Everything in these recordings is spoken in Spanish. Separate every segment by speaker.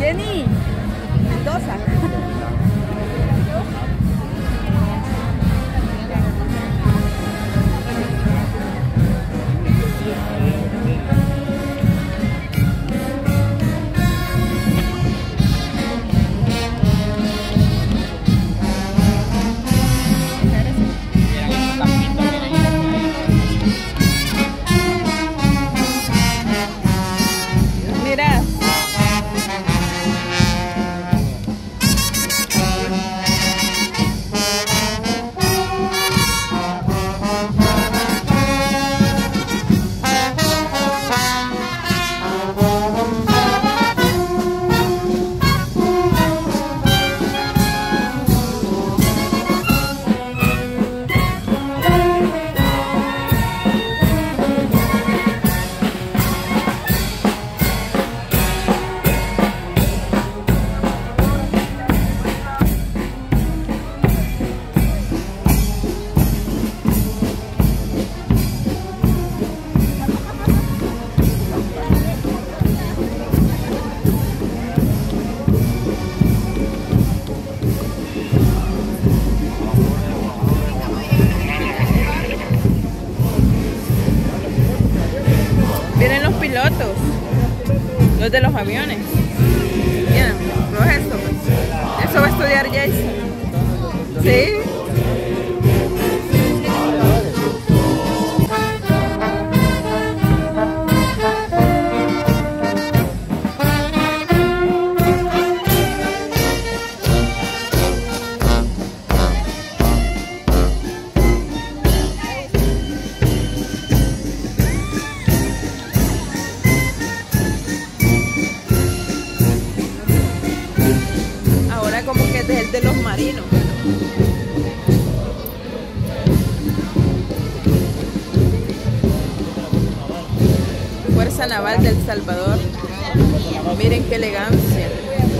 Speaker 1: Jenny, Mendoza. Mira. Vienen los pilotos, los de los aviones. Miren, ¿no es eso? Eso va a estudiar Jason. ¿Sí? Como que es el de los marinos. Fuerza Naval de El Salvador. Miren qué elegancia.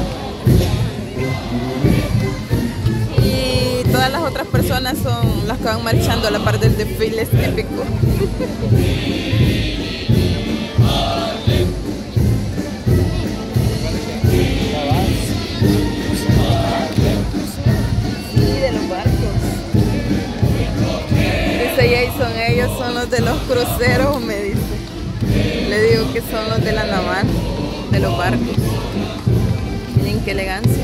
Speaker 1: Y todas las otras personas son las que van marchando a la par del desfile típico. Jason, ellos son los de los cruceros, me dice. Le digo que son los de la naval, de los barcos. Miren qué elegancia.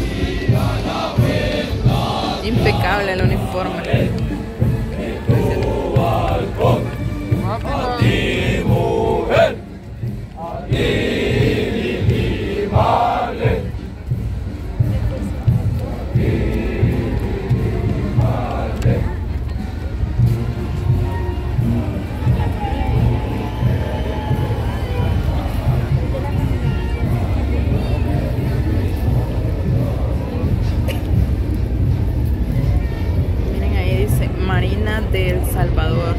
Speaker 1: Impecable el uniforme.
Speaker 2: A ti, mujer, a ti, mi madre.
Speaker 1: Marina de El Salvador.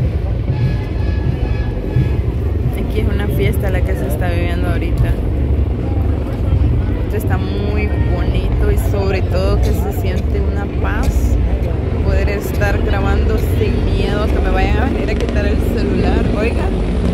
Speaker 1: Aquí es una fiesta la que se está viviendo ahorita. Esto está muy bonito y sobre todo que se siente una paz. Poder estar grabando sin miedo que me vayan a venir a quitar el celular. Oiga.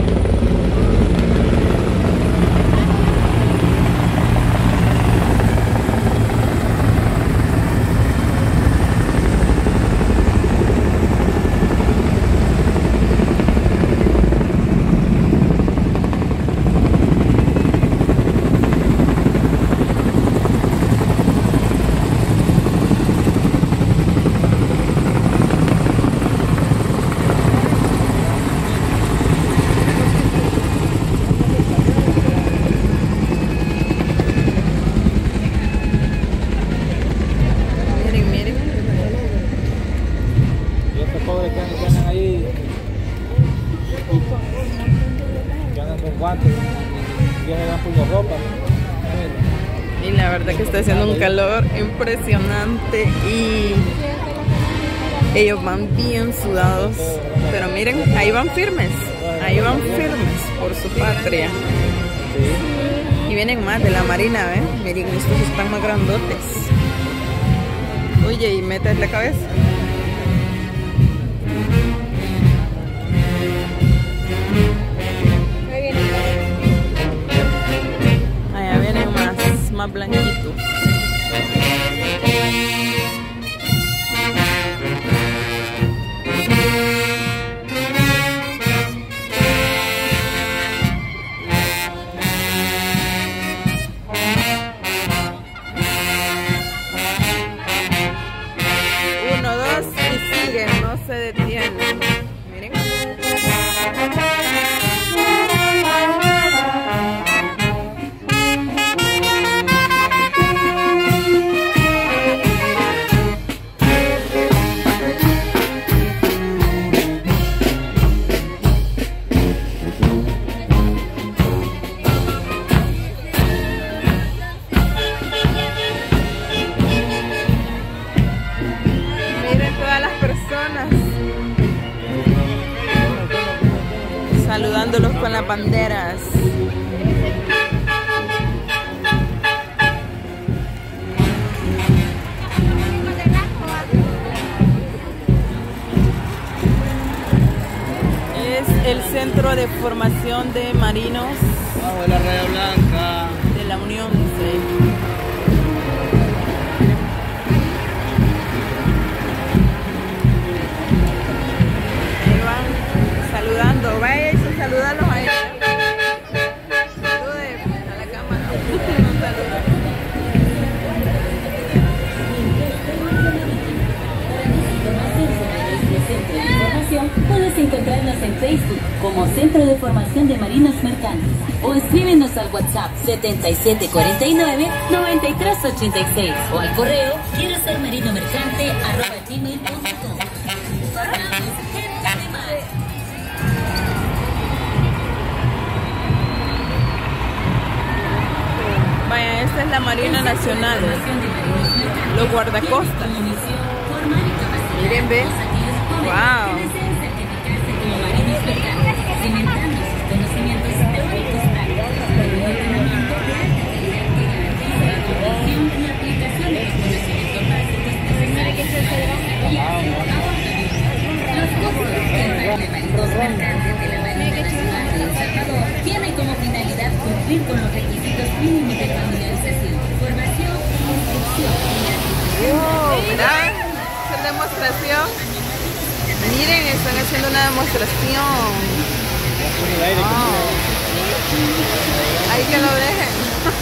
Speaker 1: Y la verdad que está haciendo un calor impresionante y ellos van bien sudados, pero miren, ahí van firmes por su patria. Y vienen más de la marina, ¿ven? Miren, estos están más grandotes. Oye, y metes la cabeza. más blanquitos. Uno, dos y sigue, no se detiene. Miren. Saludándolos con las banderas. Es el Centro de Formación de Marinos
Speaker 3: bajo la raya blanca
Speaker 1: de la Unión. Sí. Saludando, vaya y saludarlos a ellos. Salude a la cámara. Un saludo.
Speaker 4: Centro de Información, puedes encontrarnos en Facebook como Centro de Formación de Marinos Mercantes o escríbenos al WhatsApp 7749-9386 o al correo quiero ser marino mercante @gmail.com.
Speaker 1: Vaya, esta es la Marina Nacional, los guardacostas. Miren, ve. Wow.
Speaker 4: Tiene como finalidad cumplir con los requisitos mínimos de familiarización, formación, instrucción y
Speaker 1: ¿Verdad? Esa demostración. Miren, están haciendo una demostración. Ahí que lo dejen.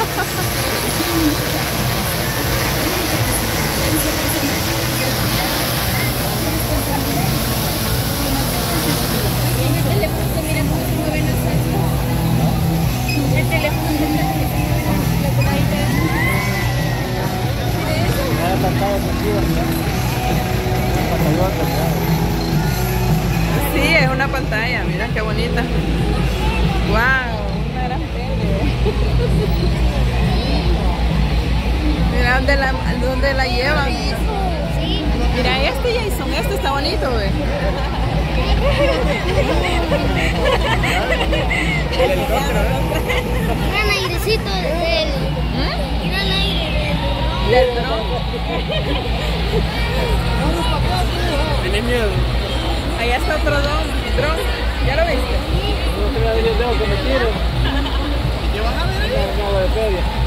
Speaker 1: Sí, es una pantalla, mira qué bonita. Wow, una gran tele. Mira dónde la llevan. Mira este Jason, este está bonito, güey.
Speaker 5: Gran airecito del gran aire
Speaker 1: del dron.
Speaker 3: ¿Tienes miedo?
Speaker 1: Allá está otro dron. ¿Ya lo viste?
Speaker 3: No, que me tiro. ¿Qué van a ver ahí? No, de feria.